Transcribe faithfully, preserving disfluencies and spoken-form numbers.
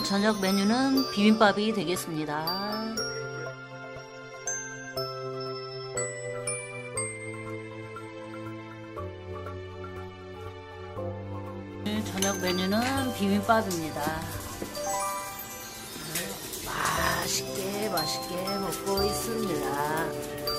저녁 메뉴는 비빔밥이 되겠습니다. 저녁 메뉴는 비빔밥입니다. 맛있게 맛있게 먹고 있습니다.